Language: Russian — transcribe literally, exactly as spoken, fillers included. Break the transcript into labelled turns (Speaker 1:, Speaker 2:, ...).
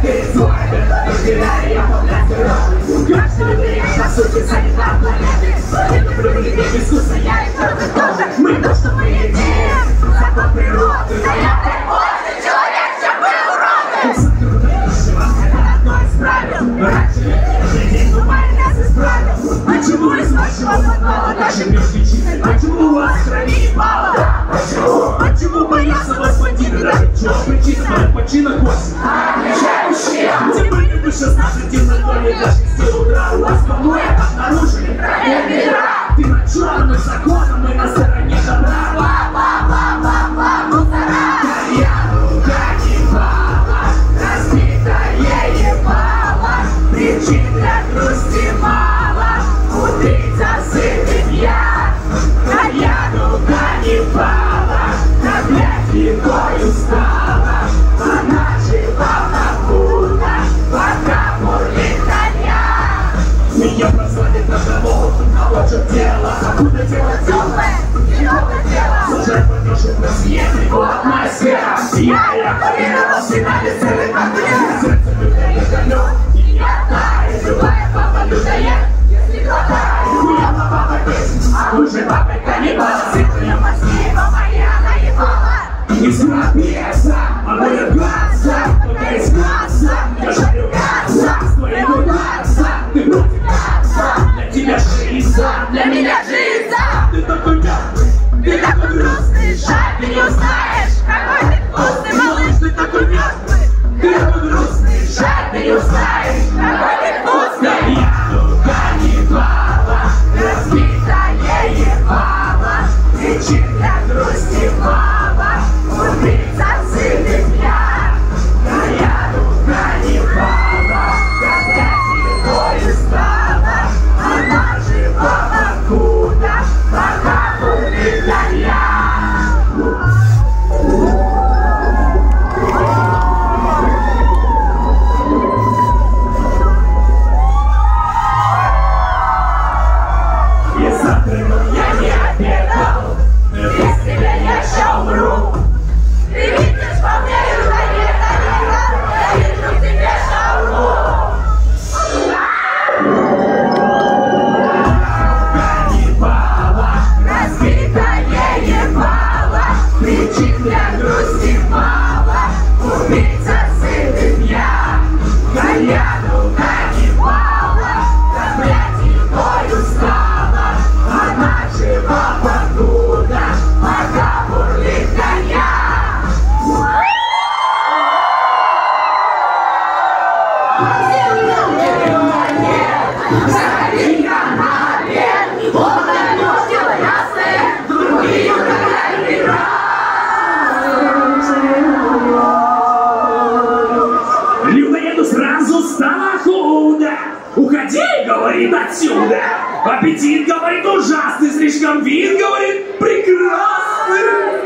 Speaker 1: ты свой, это разделяй, я поблядь рожи. Каждый день, по сути, санитар планеты. Не люблю людей искусства, я их тоже тоже. Мы то, что мы едим, закон природы. Да я прикольный человек, чем вы уроды. Сотрудничество, это одно из правил. Раньше людей думали, нас исправил. Почему из вашего подвала даже мертвечины? Почему у вас крови не мало? Почему? Почему боятся вас бандиты? Даже в чем причина? Моя почина кость. Отвечающая. Где были бы шестнадцать темнотоли, даже с сил утра у вас помоек обнаружили проверки мира. Ты на черным законом, мы на стороне добра. Ба-ба-ба-ба-ба, мусора. Кальяну каннибала, разбитое ебало. Причин для грусти мало, убийца сытый пьян. Кальяну каннибала, таблетки векой устала. Она жива покуда, пока бурлит кальян. Меня прозвали на того, а вот что дело. Откуда дело теплое, теплое дело. Служать подношу на съезд, его атмосфера. Я, я поверила в финале целый конкурент. Сердце людоед далек, и я таю. Любая папа людоед, если хватает. Хуяла папа песня, а лучше папа каннибала. Сытая массива моя наебала. Искра пьеса, а будет глаза, только из глаза. Я жарю газа, с твоего газа. Ты против газа, для тебя жизнь, для меня жизнь. Ты такой мертвый, ты такой грустный. Жаль, ты не узнаешь, какой ты вкусный, малыш. Ты такой мертвый, ты такой грустный. Жаль, ты не узнаешь, какой ты вкусный. Кальяну каннибала, разбитое ебало. Причин для грусти мало, убийца сытый пьян. Кальяну каннибала, опять его стала. Она жива покуда, пока бурлит кальян. И завтра я не обедал, без тебя я еще умру. Ты видишь по мне людоеда, я вижу в тебе шаурму. Каннибала, разбитое ебало. Причин для грусти мало, убийца сытый пьян. Кальяну каннибала, таблетки векой устала. Она жива покуда, пока бурлит кальян. Заходи на обед, вот ночь дело ясное, другие угадали раз. Людоеду сразу стало худо. Уходи, говорит, отсюда. Аппетит, говорит, ужасный, слишком вид, говорит, прекрасный.